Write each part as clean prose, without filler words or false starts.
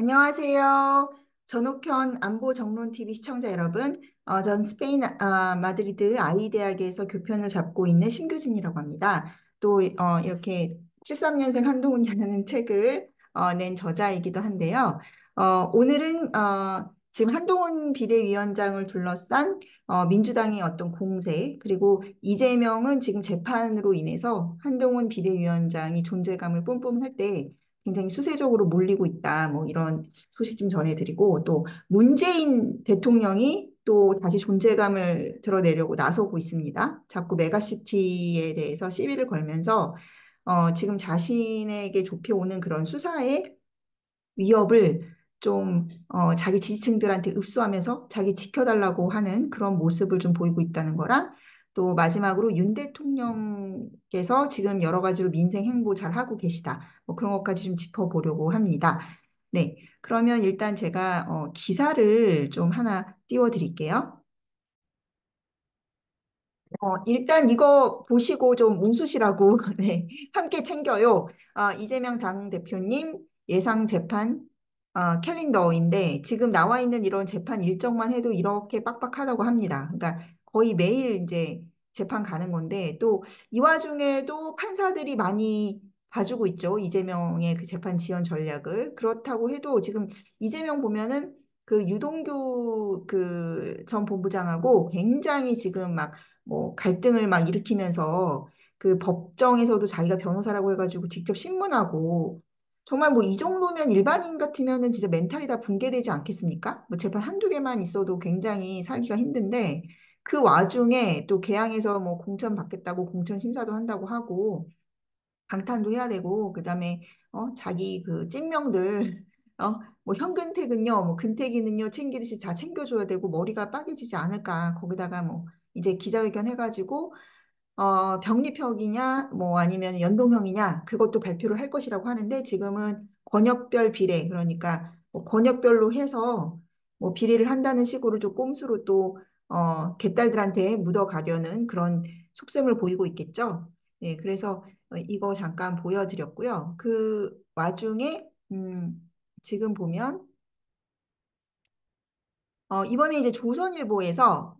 안녕하세요. 전옥현 안보 정론 TV 시청자 여러분. 전 스페인 마드리드 아이대학에서 교편을 잡고 있는 심규진이라고 합니다. 또 이렇게 73년생 한동훈이라는 책을 낸 저자이기도 한데요. 오늘은 지금 한동훈 비대위원장을 둘러싼 민주당의 어떤 공세, 그리고 이재명은 지금 재판으로 인해서 한동훈 비대위원장이 존재감을 뿜뿜할 때 굉장히 수세적으로 몰리고 있다. 뭐 이런 소식 좀 전해드리고 또 문재인 대통령이 또 다시 존재감을 드러내려고 나서고 있습니다. 자꾸 메가시티에 대해서 시비를 걸면서 지금 자신에게 좁혀오는 그런 수사의 위협을 좀 자기 지지층들한테 읍수하면서 자기 지켜달라고 하는 그런 모습을 좀 보이고 있다는 거랑 또 마지막으로 윤 대통령께서 지금 여러 가지로 민생 행보 잘 하고 계시다. 뭐 그런 것까지 좀 짚어보려고 합니다. 네, 그러면 일단 제가 기사를 좀 하나 띄워드릴게요. 일단 이거 보시고 좀 웃으시라고 네, 함께 챙겨요. 이재명 당대표님 예상 재판 캘린더인데 지금 나와 있는 이런 재판 일정만 해도 이렇게 빡빡하다고 합니다. 그러니까 거의 매일 이제 재판 가는 건데 또 이 와중에도 판사들이 많이 봐주고 있죠. 이재명의 그 재판 지연 전략을. 그렇다고 해도 지금 이재명 보면은 그 유동규 그 전 본부장하고 굉장히 지금 막 뭐 갈등을 막 일으키면서 그 법정에서도 자기가 변호사라고 해가지고 직접 신문하고 정말 뭐 이 정도면 일반인 같으면은 진짜 멘탈이 다 붕괴되지 않겠습니까? 뭐 재판 한두 개만 있어도 굉장히 살기가 힘든데 그 와중에 또 개항에서 뭐 공천 받겠다고 공천 심사도 한다고 하고 방탄도 해야 되고 그다음에 자기 그 찐명들 뭐 현근택은요 뭐 근태기는요 챙기듯이 다 챙겨줘야 되고 머리가 빠개지지 않을까 거기다가 뭐 이제 기자회견 해가지고 병립형이냐 뭐 아니면 연동형이냐 그것도 발표를 할 것이라고 하는데 지금은 권역별 비례 그러니까 뭐 권역별로 해서 뭐 비례를 한다는 식으로 좀 꼼수로 또 개딸들한테 묻어가려는 그런 속셈을 보이고 있겠죠. 네, 그래서 이거 잠깐 보여드렸고요. 그 와중에 지금 보면 이번에 이제 조선일보에서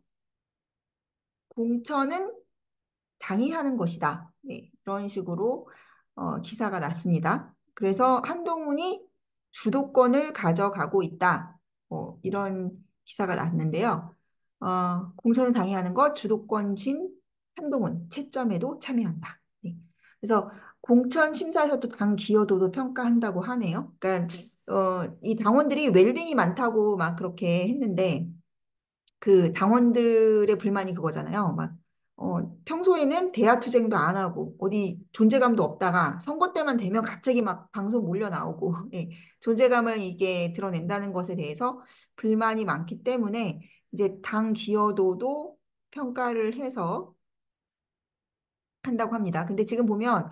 공천은 당이 하는 것이다. 네, 이런 식으로 기사가 났습니다. 그래서 한동훈이 주도권을 가져가고 있다. 이런 기사가 났는데요. 공천을 당이 하는 것, 주도권신 한동훈, 채점에도 참여한다. 네. 그래서 공천 심사에서도 당 기여도도 평가한다고 하네요. 그러니까 이 당원들이 웰빙이 많다고 막 그렇게 했는데 그 당원들의 불만이 그거잖아요. 막 평소에는 대화투쟁도 안 하고 어디 존재감도 없다가 선거 때만 되면 갑자기 막 방송 몰려 나오고 예, 존재감을 이게 드러낸다는 것에 대해서 불만이 많기 때문에 이제 당 기여도도 평가를 해서 한다고 합니다. 근데 지금 보면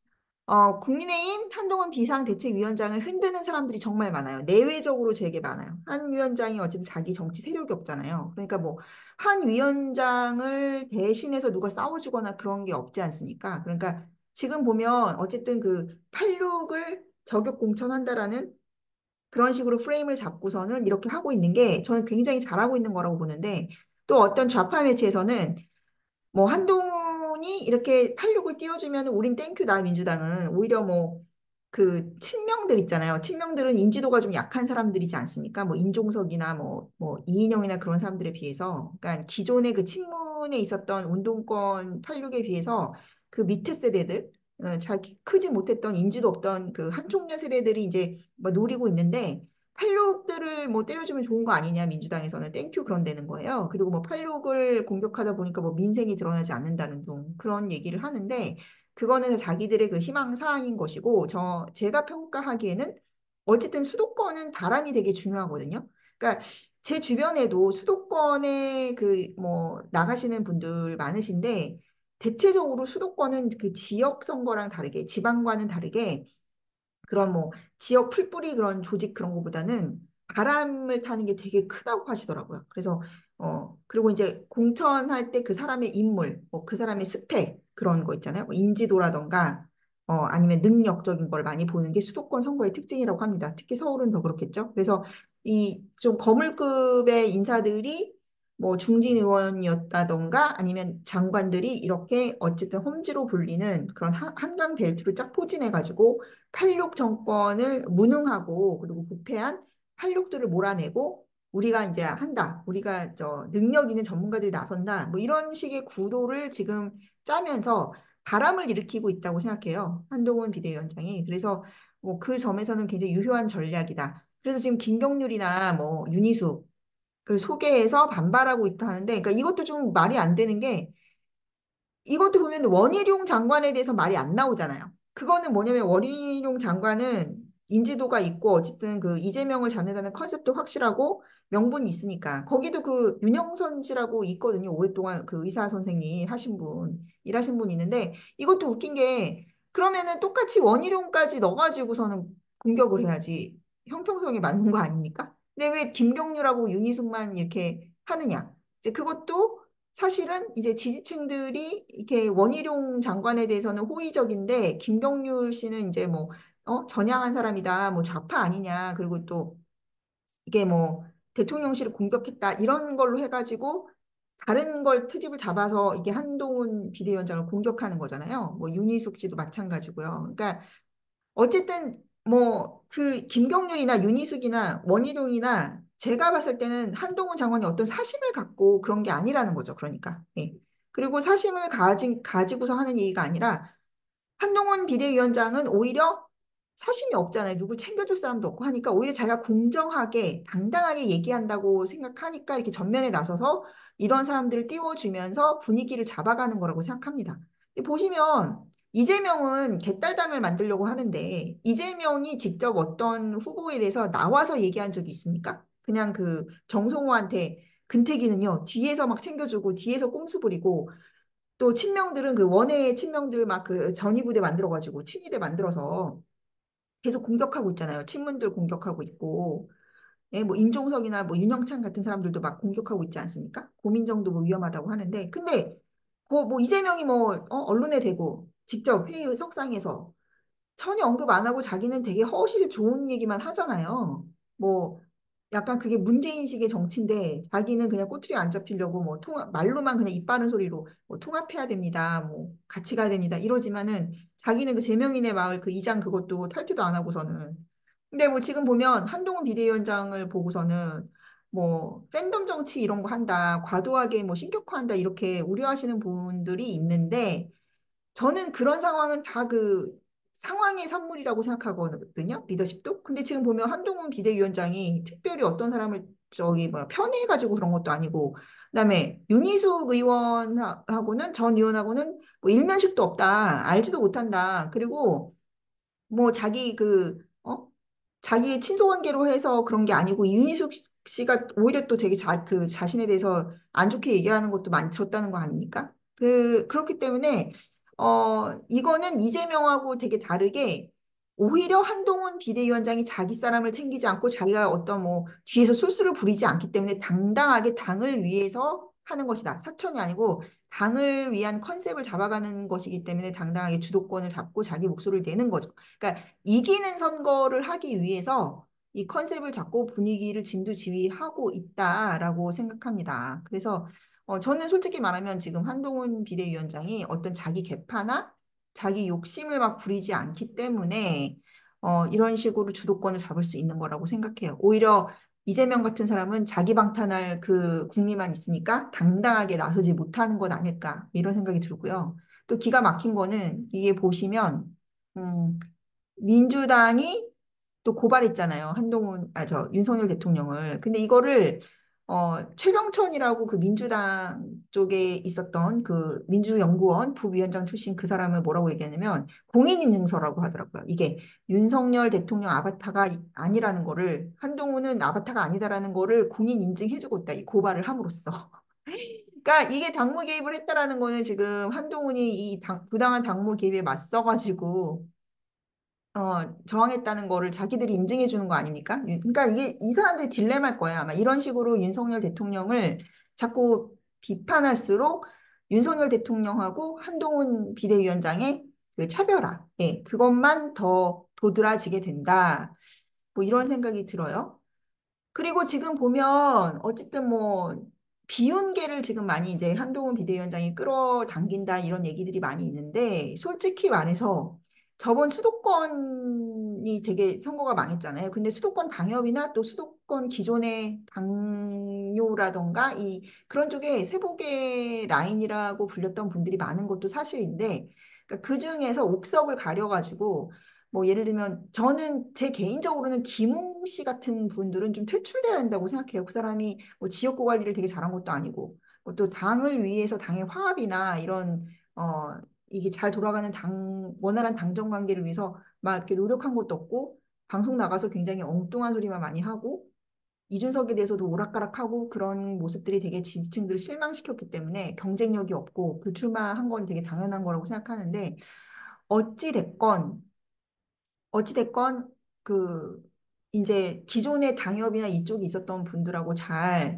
국민의힘 한동훈 비상대책위원장을 흔드는 사람들이 정말 많아요. 내외적으로 되게 많아요. 한 위원장이 어쨌든 자기 정치 세력이 없잖아요. 그러니까 뭐 한 위원장을 대신해서 누가 싸워주거나 그런 게 없지 않습니까? 그러니까 지금 보면 어쨌든 그 86을 저격 공천한다라는 그런 식으로 프레임을 잡고서는 이렇게 하고 있는 게 저는 굉장히 잘하고 있는 거라고 보는데 또 어떤 좌파 매체에서는 뭐 한동훈이 이렇게 86을 띄워주면 우린 땡큐 나 민주당은 오히려 뭐 그 친명들 있잖아요. 친명들은 인지도가 좀 약한 사람들이지 않습니까? 뭐 임종석이나 뭐 이인영이나 그런 사람들에 비해서 그러니까 기존의 그 친문에 있었던 운동권 86에 비해서 그 밑에 세대들 잘 크지 못했던 인지도 없던 그 한총련 세대들이 이제 뭐 노리고 있는데 86들을 뭐 때려주면 좋은 거 아니냐 민주당에서는 땡큐 그런다는 거예요. 그리고 뭐 86을 공격하다 보니까 뭐 민생이 드러나지 않는다는 둥 그런 얘기를 하는데 그거는 자기들의 그 희망 사항인 것이고 제가 평가하기에는 어쨌든 수도권은 바람이 되게 중요하거든요. 그러니까 제 주변에도 수도권에 그 뭐 나가시는 분들 많으신데 대체적으로 수도권은 그 지역 선거랑 다르게 지방과는 다르게 그런 뭐 지역 풀뿌리 그런 조직 그런 거보다는 바람을 타는 게 되게 크다고 하시더라고요. 그래서 그리고 이제 공천할 때 그 사람의 인물, 뭐 그 사람의 스펙 그런 거 있잖아요. 뭐 인지도라던가 아니면 능력적인 걸 많이 보는 게 수도권 선거의 특징이라고 합니다. 특히 서울은 더 그렇겠죠. 그래서 이 좀 거물급의 인사들이 뭐 중진 의원이었다던가 아니면 장관들이 이렇게 어쨌든 험지로 불리는 그런 한강 벨트를 쫙 포진해가지고 86 정권을 무능하고 그리고 부패한 86들을 몰아내고 우리가 이제 한다. 우리가 저 능력 있는 전문가들이 나선다. 뭐 이런 식의 구도를 지금 짜면서 바람을 일으키고 있다고 생각해요. 한동훈 비대위원장이. 그래서 뭐 그 점에서는 굉장히 유효한 전략이다. 그래서 지금 김경률이나 뭐 윤희숙을 소개해서 반발하고 있다 하는데, 그러니까 이것도 좀 말이 안 되는 게 이것도 보면 원희룡 장관에 대해서 말이 안 나오잖아요. 그거는 뭐냐면 원희룡 장관은 인지도가 있고 어쨌든 그 이재명을 잡는다는 컨셉도 확실하고 명분이 있으니까 거기도 그 윤영선 씨라고 있거든요. 오랫동안 그 의사 선생님 하신 분 일하신 분 있는데 이것도 웃긴 게 그러면은 똑같이 원희룡까지 넣어가지고서는 공격을 해야지 형평성에 맞는 거 아닙니까? 근데 왜 김경률하고 윤희숙만 이렇게 하느냐? 이제 그것도 사실은 이제 지지층들이 이렇게 원희룡 장관에 대해서는 호의적인데 김경률 씨는 이제 뭐 전향한 사람이다, 뭐 좌파 아니냐, 그리고 또 이게 뭐 대통령실을 공격했다 이런 걸로 해가지고 다른 걸 트집을 잡아서 이게 한동훈 비대위원장을 공격하는 거잖아요. 뭐 윤희숙 씨도 마찬가지고요. 그러니까 어쨌든 뭐 그 김경률이나 윤희숙이나 원희룡이나 제가 봤을 때는 한동훈 장관이 어떤 사심을 갖고 그런 게 아니라는 거죠. 그러니까. 예. 그리고 사심을 가지고서 하는 얘기가 아니라 한동훈 비대위원장은 오히려 사심이 없잖아요. 누굴 챙겨줄 사람도 없고 하니까 오히려 자기가 공정하게 당당하게 얘기한다고 생각하니까 이렇게 전면에 나서서 이런 사람들을 띄워주면서 분위기를 잡아가는 거라고 생각합니다. 보시면 이재명은 개딸당을 만들려고 하는데 이재명이 직접 어떤 후보에 대해서 나와서 얘기한 적이 있습니까? 그냥 그 정성호한테 근태기는요 뒤에서 막 챙겨주고 뒤에서 꼼수 부리고 또 친명들은 그 원외 친명들 막 그 전위부대 만들어가지고 친위대 만들어서 계속 공격하고 있잖아요. 친문들 공격하고 있고, 예, 뭐 임종석이나 뭐 윤영찬 같은 사람들도 막 공격하고 있지 않습니까? 고민정도 뭐 위험하다고 하는데, 근데 뭐 이재명이 뭐 언론에 대고 직접 회의 석상에서 전혀 언급 안 하고 자기는 되게 허실 좋은 얘기만 하잖아요. 뭐 약간 그게 문제인식의 정치인데 자기는 그냥 꼬투리 안 잡히려고 뭐 말로만 그냥 입 바른 소리로 뭐 통합해야 됩니다. 뭐 같이 가야 됩니다. 이러지만은 자기는 그 제명인의 마을 그 이장 그것도 탈퇴도 안 하고서는 근데 뭐 지금 보면 한동훈 비대위원장을 보고서는 뭐 팬덤 정치 이런 거 한다. 과도하게 뭐 신격화한다. 이렇게 우려하시는 분들이 있는데 저는 그런 상황은 다 그 상황의 산물이라고 생각하거든요. 리더십도. 근데 지금 보면 한동훈 비대위원장이 특별히 어떤 사람을 저기 뭐 편애해가지고 그런 것도 아니고, 그다음에 윤희숙 의원하고는 전 의원하고는 뭐 일면식도 없다, 알지도 못한다. 그리고 뭐 자기 자기의 친소관계로 해서 그런 게 아니고 윤희숙 씨가 오히려 또 되게 그 자신에 대해서 안 좋게 얘기하는 것도 많이 들었다는 거 아닙니까? 그렇기 때문에 이거는 이재명하고 되게 다르게 오히려 한동훈 비대위원장이 자기 사람을 챙기지 않고 자기가 어떤 뭐 뒤에서 술수를 부리지 않기 때문에 당당하게 당을 위해서 하는 것이다. 사천이 아니고 당을 위한 컨셉을 잡아가는 것이기 때문에 당당하게 주도권을 잡고 자기 목소리를 내는 거죠. 그러니까 이기는 선거를 하기 위해서 이 컨셉을 잡고 분위기를 진두지휘하고 있다라고 생각합니다. 그래서 저는 솔직히 말하면 지금 한동훈 비대위원장이 어떤 자기 계파나 자기 욕심을 막 부리지 않기 때문에 이런 식으로 주도권을 잡을 수 있는 거라고 생각해요. 오히려 이재명 같은 사람은 자기 방탄할 그 국리만 있으니까 당당하게 나서지 못하는 것 아닐까 이런 생각이 들고요. 또 기가 막힌 거는 이게 보시면 음, 민주당이 또 고발했잖아요. 윤석열 대통령을. 근데 이거를 최병천이라고 그 민주당 쪽에 있었던 그 민주연구원 부위원장 출신 그 사람을 뭐라고 얘기하냐면 공인인증서라고 하더라고요. 이게 윤석열 대통령 아바타가 아니라는 거를 한동훈은 아바타가 아니다라는 거를 공인 인증해주고 있다. 이 고발을 함으로써. 그러니까 이게 당무 개입을 했다라는 거는 지금 한동훈이 부당한 당무 개입에 맞서가지고 저항했다는 거를 자기들이 인증해 주는 거 아닙니까? 그러니까 이게 이 사람들이 딜레마일 거야. 아마 이런 식으로 윤석열 대통령을 자꾸 비판할수록 윤석열 대통령하고 한동훈 비대위원장의 그 차별화, 예, 그것만 더 도드라지게 된다. 뭐 이런 생각이 들어요. 그리고 지금 보면 어쨌든 뭐 비윤계를 지금 많이 이제 한동훈 비대위원장이 끌어당긴다 이런 얘기들이 많이 있는데 솔직히 말해서 저번 수도권이 되게 선거가 망했잖아요. 근데 수도권 당협이나 또 수도권 기존의 당뇨라던가 이 그런 쪽에 세복의 라인이라고 불렸던 분들이 많은 것도 사실인데 그러니까 그 중에서 옥석을 가려가지고 뭐 예를 들면 저는 제 개인적으로는 김웅 씨 같은 분들은 좀 퇴출돼야 된다고 생각해요. 그 사람이 뭐 지역구 관리를 되게 잘한 것도 아니고 뭐또 당을 위해서 당의 화합이나 이런 이게 잘 돌아가는 당 원활한 당정 관계를 위해서 막 이렇게 노력한 것도 없고 방송 나가서 굉장히 엉뚱한 소리만 많이 하고 이준석에 대해서도 오락가락하고 그런 모습들이 되게 지지층들을 실망시켰기 때문에 경쟁력이 없고 불출마한 건 되게 당연한 거라고 생각하는데 어찌 됐건 어찌됐건 그 이제 기존의 당협이나 이쪽이 있었던 분들하고 잘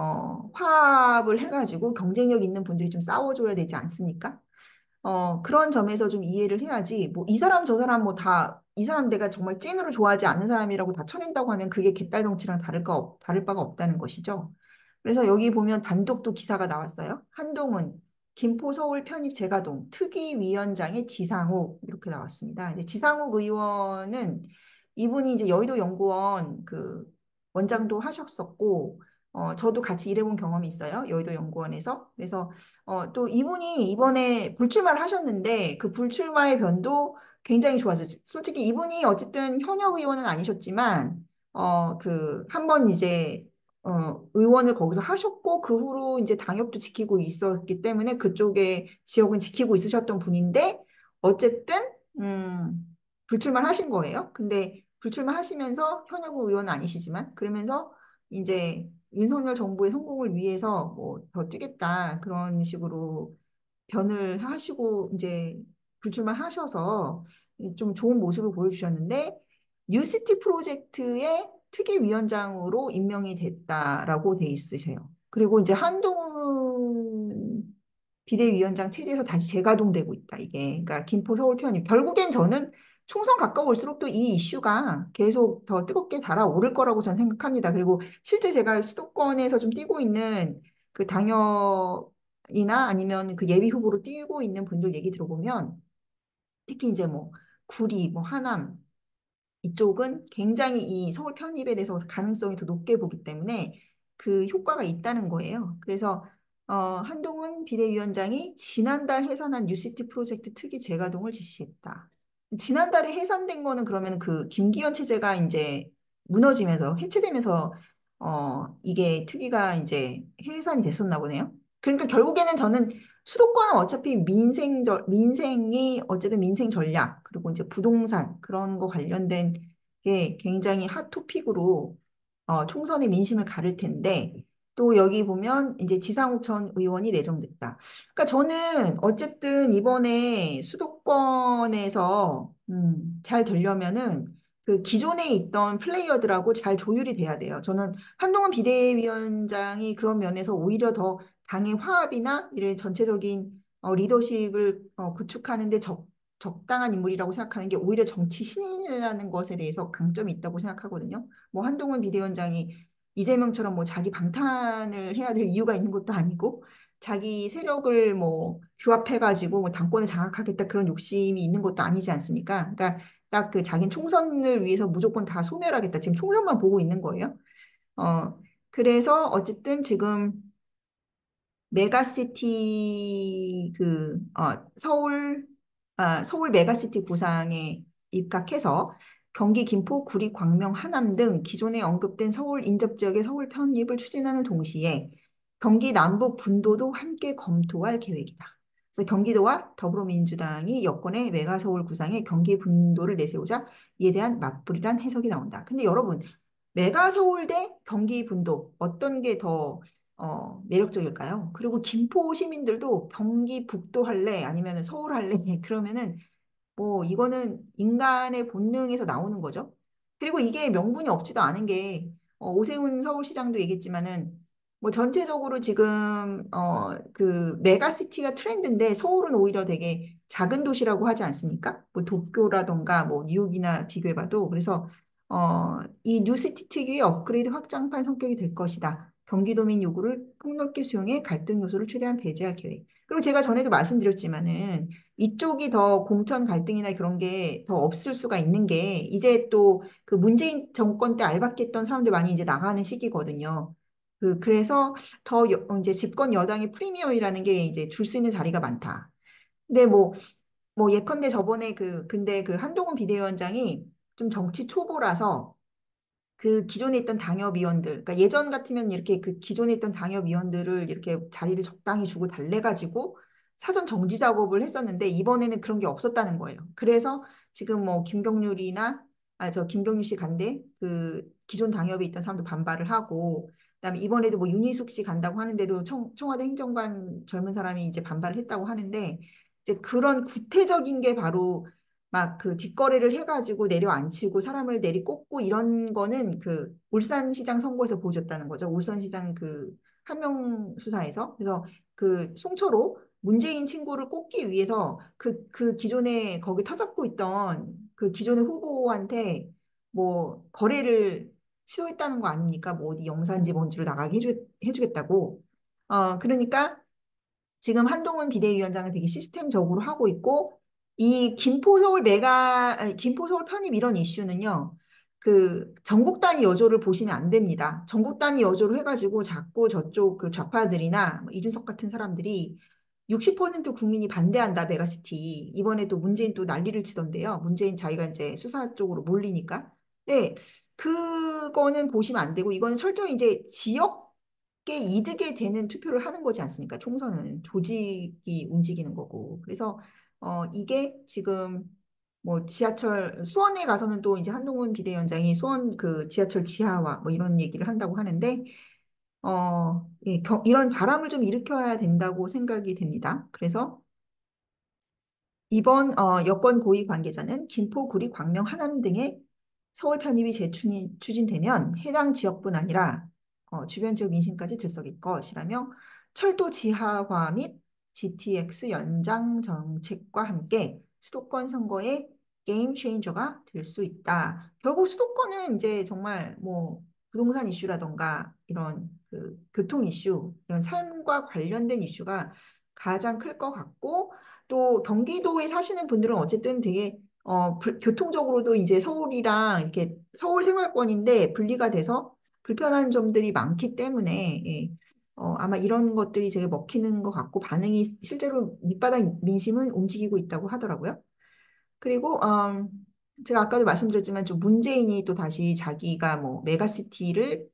화합을 해가지고 경쟁력 있는 분들이 좀 싸워줘야 되지 않습니까? 그런 점에서 좀 이해를 해야지 뭐 이 사람 저 사람 뭐 다 이 사람 내가 정말 찐으로 좋아하지 않는 사람이라고 다 쳐낸다고 하면 그게 개딸 정치랑 다를 바가 없다는 것이죠. 그래서 여기 보면 단독도 기사가 나왔어요. 한동훈, 김포 서울 편입 재가동, 특위위원장의 지상욱 이렇게 나왔습니다. 이제 지상욱 의원은 이분이 이제 여의도 연구원 그 원장도 하셨었고, 저도 같이 일해본 경험이 있어요. 여의도 연구원에서. 그래서 또 이분이 이번에 불출마를 하셨는데 그 불출마의 변도 굉장히 좋았어요. 솔직히 이분이 어쨌든 현역 의원은 아니셨지만 그 한 번 이제 의원을 거기서 하셨고 그 후로 이제 당협도 지키고 있었기 때문에 그쪽에 지역은 지키고 있으셨던 분인데 어쨌든 불출마를 하신 거예요. 근데 불출마 하시면서 현역 의원은 아니시지만 그러면서 이제 윤석열 정부의 성공을 위해서 뭐 더 뛰겠다 그런 식으로 변을 하시고 이제 불출마하셔서 좀 좋은 모습을 보여주셨는데 뉴시티 프로젝트의 특위위원장으로 임명이 됐다라고 돼 있으세요. 그리고 이제 한동훈 비대위원장 체제에서 다시 재가동되고 있다, 이게. 그러니까 김포 서울 편입. 결국엔 저는 총선 가까울수록 또 이 이슈가 계속 더 뜨겁게 달아오를 거라고 저는 생각합니다. 그리고 실제 제가 수도권에서 좀 뛰고 있는 그 당협이나 아니면 그 예비 후보로 뛰고 있는 분들 얘기 들어보면 특히 이제 뭐 구리, 뭐 하남 이쪽은 굉장히 이 서울 편입에 대해서 가능성이 더 높게 보기 때문에 그 효과가 있다는 거예요. 그래서 한동훈 비대위원장이 지난달 해산한 뉴시티 프로젝트 특위 재가동을 지시했다. 지난달에 해산된 거는 그러면 그 김기현 체제가 이제 무너지면서 해체되면서 이게 특위가 이제 해산이 됐었나 보네요. 그러니까 결국에는 저는 수도권은 어차피 민생이 어쨌든 민생 전략, 그리고 이제 부동산 그런 거 관련된 게 굉장히 핫 토픽으로 총선의 민심을 가를 텐데 또 여기 보면 이제 지상욱 전 의원이 내정됐다. 그러니까 저는 어쨌든 이번에 수도권에서 잘 되려면은 그 기존에 있던 플레이어들하고 잘 조율이 돼야 돼요. 저는 한동훈 비대위원장이 그런 면에서 오히려 더 당의 화합이나 이런 전체적인 리더십을 구축하는 데 적당한 인물이라고 생각하는 게 오히려 정치 신인이라는 것에 대해서 강점이 있다고 생각하거든요. 뭐 한동훈 비대위원장이 이재명처럼 뭐 자기 방탄을 해야 될 이유가 있는 것도 아니고 자기 세력을 뭐 규합해가지고 뭐 당권을 장악하겠다 그런 욕심이 있는 것도 아니지 않습니까? 그러니까 딱 그 자기는 총선을 위해서 무조건 다 소멸하겠다. 지금 총선만 보고 있는 거예요. 그래서 어쨌든 지금 메가시티 서울 메가시티 구상에 입각해서 경기 김포, 구리, 광명, 하남 등 기존에 언급된 서울 인접 지역의 서울 편입을 추진하는 동시에 경기 남북 분도도 함께 검토할 계획이다. 그래서 경기도와 더불어민주당이 여권의 메가서울 구상에 경기 분도를 내세우자 이에 대한 맞불이란 해석이 나온다. 근데 여러분, 메가서울 대 경기 분도 어떤 게더 매력적일까요? 그리고 김포 시민들도 경기 북도 할래? 아니면 서울 할래? 그러면은 뭐 이거는 인간의 본능에서 나오는 거죠. 그리고 이게 명분이 없지도 않은 게 오세훈 서울시장도 얘기했지만은 뭐 전체적으로 지금 그 메가시티가 트렌드인데 서울은 오히려 되게 작은 도시라고 하지 않습니까? 뭐 도쿄라던가 뭐 뉴욕이나 비교해봐도. 그래서 이 뉴시티 특유의 업그레이드 확장판 성격이 될 것이다. 경기도민 요구를 폭넓게 수용해 갈등 요소를 최대한 배제할 계획. 그리고 제가 전에도 말씀드렸지만은 이쪽이 더 공천 갈등이나 그런 게 더 없을 수가 있는 게 이제 또 그 문재인 정권 때 알박했던 사람들 많이 이제 나가는 시기거든요. 그래서 더 이제 집권 여당의 프리미엄이라는 게 이제 줄 수 있는 자리가 많다. 근데 뭐 예컨대 저번에 근데 그 한동훈 비대위원장이 좀 정치 초보라서 그 기존에 있던 당협위원들, 그러니까 예전 같으면 이렇게 그 기존에 있던 당협위원들을 이렇게 자리를 적당히 주고 달래가지고 사전 정지 작업을 했었는데 이번에는 그런 게 없었다는 거예요. 그래서 지금 뭐 김경률이나 저 김경률 씨 간대 그 기존 당협에 있던 사람도 반발을 하고 그다음에 이번에도 뭐 윤희숙 씨 간다고 하는데도 청와대 행정관 젊은 사람이 이제 반발을 했다고 하는데 이제 그런 구태적인 게 바로 막 그 뒷거래를 해가지고 내려앉히고 사람을 내리꽂고 이런 거는 그 울산시장 선거에서 보여줬다는 거죠. 울산시장 그 한명 수사에서. 그래서 그 송초로 문재인 친구를 꽂기 위해서 그 기존에 거기 터잡고 있던 그 기존의 후보한테 뭐 거래를 시도했다는 거 아닙니까? 뭐 어디 영산지 뭔지로 나가게 해주겠다고. 그러니까 지금 한동훈 비대위원장은 되게 시스템적으로 하고 있고 이 김포 서울 편입 이런 이슈는요. 그 전국 단위 여조를 보시면 안 됩니다. 전국 단위 여조로 해가지고 자꾸 저쪽 그 좌파들이나 뭐 이준석 같은 사람들이 60% 국민이 반대한다 메가시티. 이번에도 문재인 또 난리를 치던데요. 문재인 자기가 이제 수사 쪽으로 몰리니까. 네, 그거는 보시면 안 되고 이건 철저히 이제 지역계 이득에 되는 투표를 하는 거지 않습니까? 총선은 조직이 움직이는 거고. 그래서 이게 지금 뭐 지하철 수원에 가서는 또 이제 한동훈 비대위원장이 수원 그 지하철 지하화 뭐 이런 얘기를 한다고 하는데 예, 이런 바람을 좀 일으켜야 된다고 생각이 됩니다. 그래서 이번 여권 고위 관계자는 김포, 구리, 광명, 하남 등의 서울 편입이 재추진되면 해당 지역뿐 아니라 주변 지역 민심까지 들썩일 것이라며 철도 지하화 및 GTX 연장 정책과 함께 수도권 선거의 게임 체인저가 될 수 있다. 결국 수도권은 이제 정말 뭐 부동산 이슈라던가 이런 그 교통 이슈, 이런 삶과 관련된 이슈가 가장 클 것 같고 또 경기도에 사시는 분들은 어쨌든 되게 교통적으로도 이제 서울이랑 이렇게 서울 생활권인데 분리가 돼서 불편한 점들이 많기 때문에 예, 아마 이런 것들이 되게 먹히는 것 같고 반응이 실제로 밑바닥 민심은 움직이고 있다고 하더라고요. 그리고 제가 아까도 말씀드렸지만 좀 문재인이 또 다시 자기가 뭐 메가시티를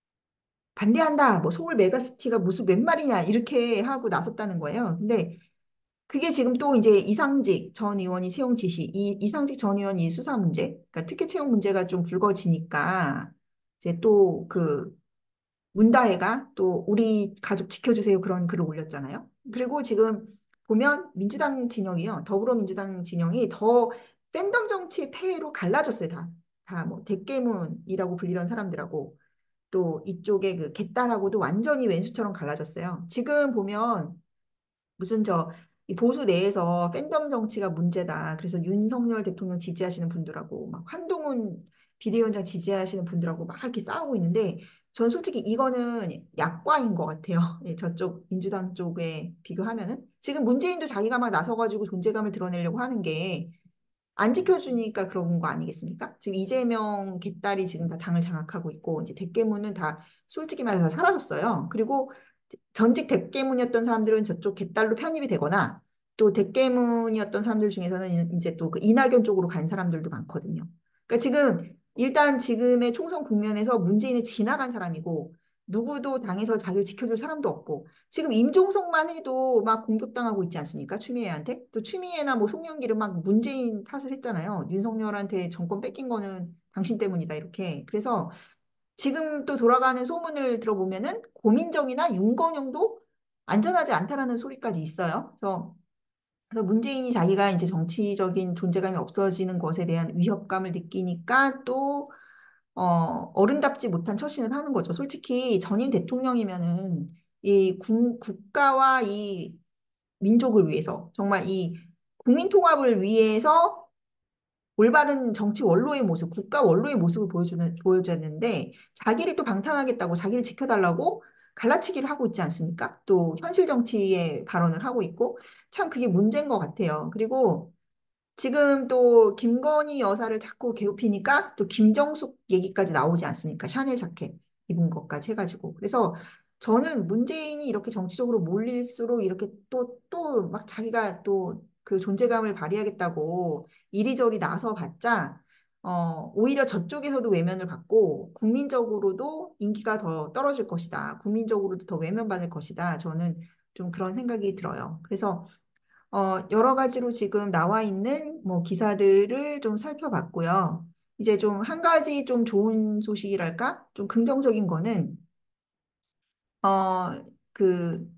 반대한다. 뭐 서울 메가시티가 무슨 웬 말이냐 이렇게 하고 나섰다는 거예요. 근데 그게 지금 또 이제 이상직 전 의원이 채용 지시, 이 이상직 전 의원이 수사 문제, 그러니까 특혜 채용 문제가 좀 불거지니까 이제 또 그 문다혜가 또 우리 가족 지켜주세요 그런 글을 올렸잖아요. 그리고 지금 보면 민주당 진영이요, 더불어민주당 진영이 더 팬덤 정치의 폐해로 갈라졌어요. 다 뭐 대깨문이라고 불리던 사람들하고 또 이쪽에 그 개딸하고도 완전히 왼수처럼 갈라졌어요. 지금 보면 무슨 이 보수 내에서 팬덤 정치가 문제다. 그래서 윤석열 대통령 지지하시는 분들하고 막 한동훈 비대위원장 지지하시는 분들하고 막 이렇게 싸우고 있는데 전 솔직히 이거는 약과인 것 같아요. 예, 저쪽 민주당 쪽에 비교하면은 지금 문재인도 자기가 막 나서가지고 존재감을 드러내려고 하는 게 안 지켜주니까 그런 거 아니겠습니까? 지금 이재명 개딸이 지금 다 당을 장악하고 있고 이제 대깨문은 다 솔직히 말해서 다 사라졌어요. 그리고 전직 대깨문이었던 사람들은 저쪽 개딸로 편입이 되거나 또 대깨문이었던 사람들 중에서는 이제 또 그 이낙연 쪽으로 간 사람들도 많거든요. 그러니까 지금 일단 지금의 총선 국면에서 문재인이 지나간 사람이고 누구도 당에서 자기를 지켜줄 사람도 없고 지금 임종석만 해도 막 공격당하고 있지 않습니까? 추미애한테. 또 추미애나 뭐 송영길은 막 문재인 탓을 했잖아요. 윤석열한테 정권 뺏긴 거는 당신 때문이다 이렇게. 그래서 지금 또 돌아가는 소문을 들어보면은 고민정이나 윤건영도 안전하지 않다라는 소리까지 있어요. 그래서 문재인이 자기가 이제 정치적인 존재감이 없어지는 것에 대한 위협감을 느끼니까 또 어른답지 못한 처신을 하는 거죠. 솔직히 전임 대통령이면은 이 국가와 이 민족을 위해서 정말 이 국민 통합을 위해서 올바른 정치 원로의 모습, 국가 원로의 모습을 보여줬는데 자기를 또 방탄하겠다고 자기를 지켜달라고 갈라치기를 하고 있지 않습니까? 또 현실 정치에 발언을 하고 있고 참 그게 문제인 것 같아요. 그리고 지금 또 김건희 여사를 자꾸 괴롭히니까 또 김정숙 얘기까지 나오지 않습니까? 샤넬 자켓 입은 것까지 해가지고. 그래서 저는 문재인이 이렇게 정치적으로 몰릴수록 이렇게 또 막 자기가 또 그 존재감을 발휘하겠다고 이리저리 나서 봤자, 오히려 저쪽에서도 외면을 받고 국민적으로도 인기가 더 떨어질 것이다. 국민적으로도 더 외면받을 것이다. 저는 좀 그런 생각이 들어요. 그래서 여러 가지로 지금 나와 있는 뭐 기사들을 좀 살펴봤고요. 이제 좀 한 가지 좀 좋은 소식이랄까? 좀 긍정적인 거는, 그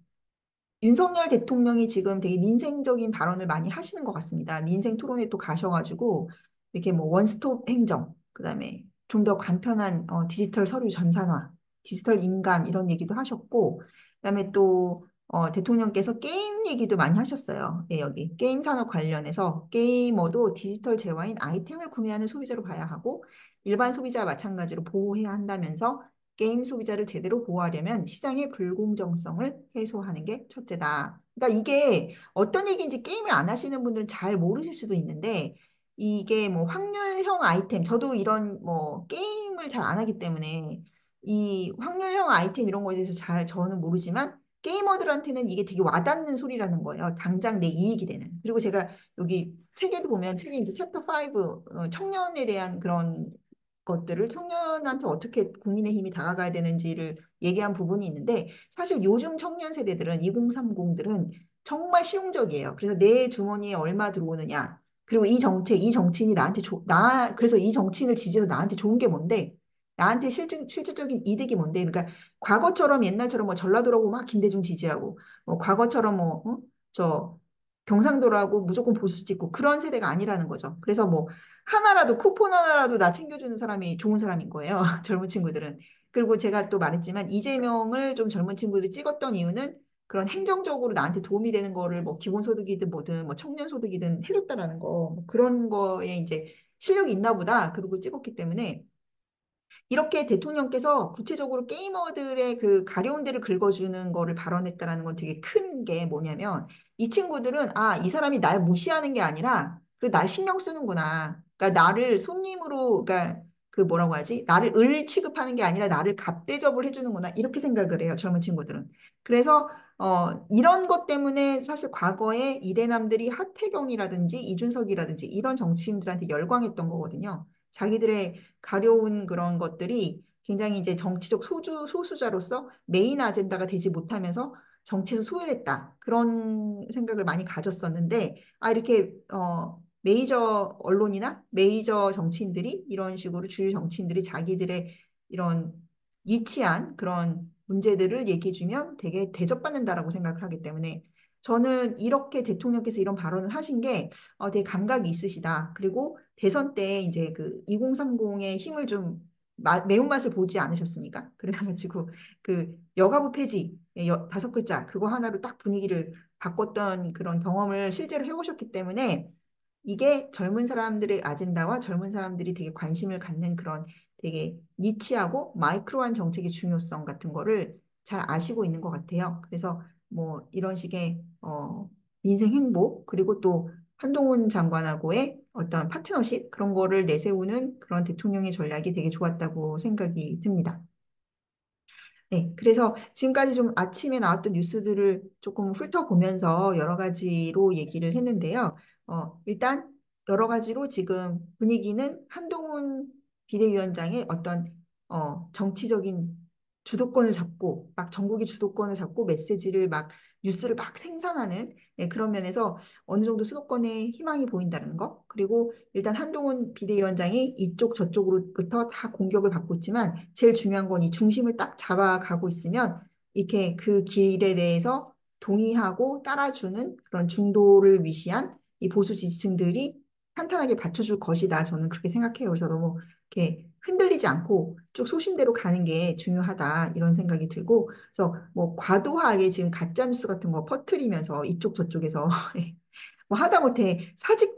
윤석열 대통령이 지금 되게 민생적인 발언을 많이 하시는 것 같습니다. 민생 토론회 또 가셔가지고 이렇게 뭐 원스톱 행정, 그다음에 좀 더 간편한 디지털 서류 전산화, 디지털 인감 이런 얘기도 하셨고, 그다음에 또 대통령께서 게임 얘기도 많이 하셨어요. 네, 여기 게임 산업 관련해서 게이머도 디지털 재화인 아이템을 구매하는 소비자로 봐야 하고 일반 소비자와 마찬가지로 보호해야 한다면서 게임 소비자를 제대로 보호하려면 시장의 불공정성을 해소하는 게 첫째다. 그러니까 이게 어떤 얘기인지 게임을 안 하시는 분들은 잘 모르실 수도 있는데 이게 뭐 확률형 아이템, 저도 이런 뭐 게임을 잘 안 하기 때문에 이 확률형 아이템 이런 거에 대해서 잘 저는 모르지만 게이머들한테는 이게 되게 와닿는 소리라는 거예요. 당장 내 이익이 되는. 그리고 제가 여기 책에도 보면 책에 이제 챕터 5 청년에 대한 그런 것들을 청년한테 어떻게 국민의힘이 다가가야 되는지를 얘기한 부분이 있는데 사실 요즘 청년 세대들은 2030들은 정말 실용적이에요. 그래서 내 주머니에 얼마 들어오느냐. 그리고 이 정책, 이 정치인이 나한테 그래서 이 정치인을 지지해서 나한테 좋은 게 뭔데? 나한테 실질적인 이득이 뭔데? 그러니까 과거처럼 옛날처럼 뭐 전라도라고 막 김대중 지지하고, 뭐 과거처럼 저 경상도라고 무조건 보수 찍고 그런 세대가 아니라는 거죠. 그래서 뭐 하나라도 쿠폰 하나라도 나 챙겨주는 사람이 좋은 사람인 거예요. 젊은 친구들은. 그리고 제가 또 말했지만 이재명을 좀 젊은 친구들이 찍었던 이유는 그런 행정적으로 나한테 도움이 되는 거를 뭐 기본소득이든 뭐든 뭐 청년소득이든 해줬다라는 거 뭐 그런 거에 이제 실력이 있나 보다. 그리고 찍었기 때문에 이렇게 대통령께서 구체적으로 게이머들의 그 가려운 데를 긁어주는 거를 발언했다라는 건 되게 큰 게 뭐냐면 이 친구들은 아, 이 사람이 날 무시하는 게 아니라 그래, 날 신경 쓰는구나. 그러니까 나를 손님으로 그러니까 그 뭐라고 하지? 나를 을 취급하는 게 아니라 나를 갑대접을 해주는구나. 이렇게 생각을 해요. 젊은 친구들은. 그래서 이런 것 때문에 사실 과거에 이대남들이 하태경이라든지 이준석이라든지 이런 정치인들한테 열광했던 거거든요. 자기들의 가려운 그런 것들이 굉장히 이제 정치적 소수자로서 메인 아젠다가 되지 못하면서 정치에서 소외됐다. 그런 생각을 많이 가졌었는데, 아, 이렇게, 메이저 언론이나 메이저 정치인들이 이런 식으로 주류 정치인들이 자기들의 이런 니치한 그런 문제들을 얘기해주면 되게 대접받는다라고 생각을 하기 때문에 저는 이렇게 대통령께서 이런 발언을 하신 게 되게 감각이 있으시다. 그리고 대선 때 이제 그 2030의 힘을 좀 매운맛을 보지 않으셨습니까? 그래가지고 그 여가부 폐지 다섯 글자 그거 하나로 딱 분위기를 바꿨던 그런 경험을 실제로 해보셨기 때문에 이게 젊은 사람들의 아젠다와 젊은 사람들이 되게 관심을 갖는 그런 되게 니치하고 마이크로한 정책의 중요성 같은 거를 잘 아시고 있는 것 같아요. 그래서 뭐 이런 식의 민생 행보 그리고 또 한동훈 장관하고의 어떤 파트너십 그런 거를 내세우는 그런 대통령의 전략이 되게 좋았다고 생각이 듭니다. 네, 그래서 지금까지 좀 아침에 나왔던 뉴스들을 조금 훑어보면서 여러 가지로 얘기를 했는데요. 일단 여러 가지로 지금 분위기는 한동훈 비대위원장의 어떤 정치적인 주도권을 잡고 막 전국이 주도권을 잡고 메시지를 막 뉴스를 막 생산하는 네, 그런 면에서 어느 정도 수도권에 희망이 보인다는 거. 그리고 일단 한동훈 비대위원장이 이쪽 저쪽으로부터 다 공격을 받고 있지만 제일 중요한 건 이 중심을 딱 잡아가고 있으면 이렇게 그 길에 대해서 동의하고 따라주는 그런 중도를 위시한 이 보수 지지층들이 탄탄하게 받쳐줄 것이다. 저는 그렇게 생각해요. 그래서 너무 이렇게 흔들리지 않고 쭉 소신대로 가는 게 중요하다. 이런 생각이 들고 그래서 뭐 과도하게 지금 가짜 뉴스 같은 거 퍼뜨리면서 이쪽 저쪽에서 뭐 하다못해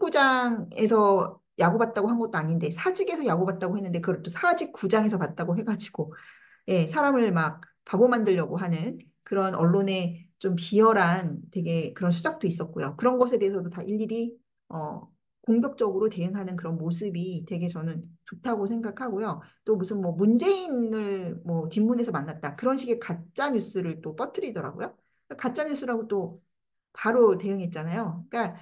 사직구장에서 야구 봤다고 한 것도 아닌데 사직에서 야구 봤다고 했는데 그걸 또 사직구장에서 봤다고 해가지고 예, 사람을 막 바보 만들려고 하는 그런 언론의 좀 비열한 되게 그런 수작도 있었고요. 그런 것에 대해서도 다 일일이 어, 공격적으로 대응하는 그런 모습이 되게 저는 좋다고 생각하고요. 또 무슨 뭐 문재인을 뭐 뒷문에서 만났다 그런 식의 가짜 뉴스를 또 퍼뜨리더라고요. 가짜 뉴스라고 또 바로 대응했잖아요. 그러니까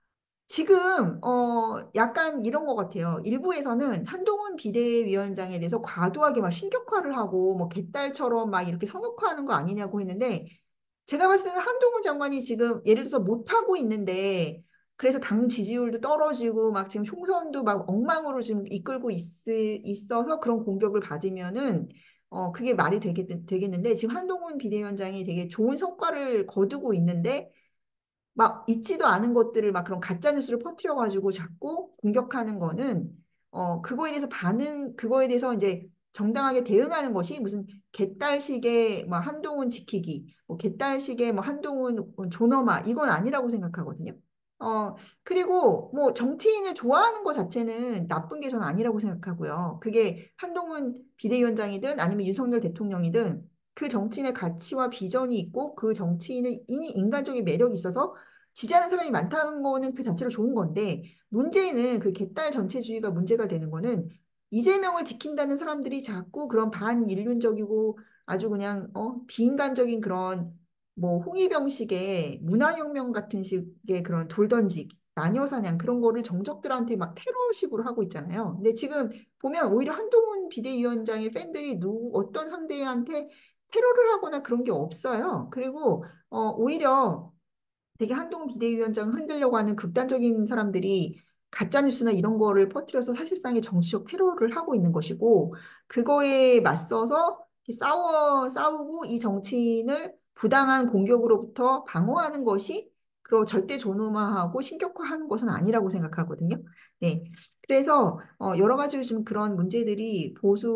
지금 약간 이런 것 같아요. 일부에서는 한동훈 비대위원장에 대해서 과도하게 막 신격화를 하고 뭐 개딸처럼 막 이렇게 성역화하는 거 아니냐고 했는데 제가 봤을 때는 한동훈 장관이 지금 예를 들어서 못하고 있는데 그래서 당 지지율도 떨어지고 막 지금 총선도 막 엉망으로 지금 이끌고 있어서 그런 공격을 받으면은 그게 말이 되겠는데 지금 한동훈 비대위원장이 되게 좋은 성과를 거두고 있는데 막 있지도 않은 것들을 막 그런 가짜 뉴스를 퍼뜨려 가지고 자꾸 공격하는 거는 그거에 대해서 그거에 대해서 이제 정당하게 대응하는 것이 무슨 개딸식의 뭐 한동훈 지키기 뭐 개딸식의 뭐 한동훈 존엄화 이건 아니라고 생각하거든요. 그리고 뭐 정치인을 좋아하는 것 자체는 나쁜 게 저는 아니라고 생각하고요. 그게 한동훈 비대위원장이든 아니면 윤석열 대통령이든 그 정치인의 가치와 비전이 있고 그 정치인의 인간적인 매력이 있어서 지지하는 사람이 많다는 거는 그 자체로 좋은 건데 문제는 그 개딸 전체주의가 문제가 되는 거는 이재명을 지킨다는 사람들이 자꾸 그런 반인륜적이고 아주 그냥 비인간적인 그런 뭐 홍위병식의 문화혁명 같은 식의 그런 돌던지기 마녀사냥 그런 거를 정적들한테 막 테러식으로 하고 있잖아요. 근데 지금 보면 오히려 한동훈 비대위원장의 팬들이 어떤 상대한테 테러를 하거나 그런 게 없어요. 그리고 오히려 되게 한동훈 비대위원장을 흔들려고 하는 극단적인 사람들이 가짜뉴스나 이런 거를 퍼뜨려서 사실상의 정치적 테러를 하고 있는 것이고, 그거에 맞서서 이렇게 싸우고 이 정치인을 부당한 공격으로부터 방어하는 것이, 그리고 절대 존엄화하고 신격화하는 것은 아니라고 생각하거든요. 네. 그래서 여러 가지 요즘 그런 문제들이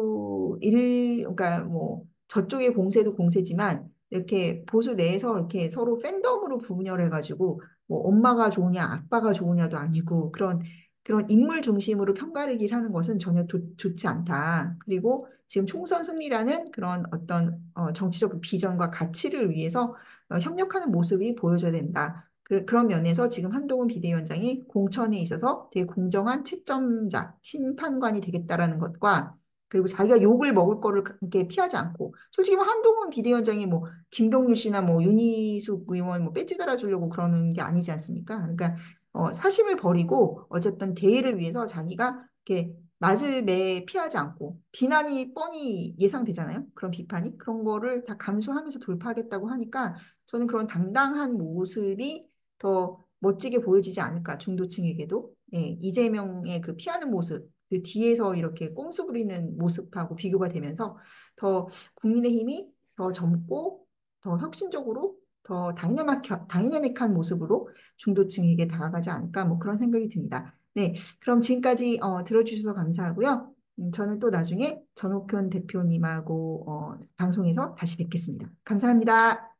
그러니까 뭐 저쪽의 공세도 공세지만 이렇게 보수 내에서 이렇게 서로 팬덤으로 분열해가지고 뭐 엄마가 좋으냐 아빠가 좋으냐도 아니고 그런 인물 중심으로 편가르기를 하는 것은 전혀 좋지 않다. 그리고 지금 총선 승리라는 그런 어떤 정치적 비전과 가치를 위해서 협력하는 모습이 보여져야 된다. 그런 면에서 지금 한동훈 비대위원장이 공천에 있어서 되게 공정한 채점자, 심판관이 되겠다라는 것과 그리고 자기가 욕을 먹을 거를 이렇게 피하지 않고 솔직히 뭐 한동훈 비대위원장이 뭐 김동률 씨나 뭐 윤희숙 의원 뭐 배지 달아주려고 그러는 게 아니지 않습니까? 그러니까 사심을 버리고 어쨌든 대의를 위해서 자기가 이렇게 맞을 매 피하지 않고 비난이 뻔히 예상되잖아요. 그런 비판이 그런 거를 다 감수하면서 돌파하겠다고 하니까 저는 그런 당당한 모습이 더 멋지게 보여지지 않을까 중도층에게도 이재명의 그 피하는 모습 그 뒤에서 이렇게 꼼수 부리는 모습하고 비교가 되면서 더 국민의힘이 더 젊고 더 혁신적으로 더 다이내믹한 모습으로 중도층에게 다가가지 않을까 뭐 그런 생각이 듭니다. 네, 그럼 지금까지 들어주셔서 감사하고요. 저는 또 나중에 전옥현 대표님하고 방송에서 다시 뵙겠습니다. 감사합니다.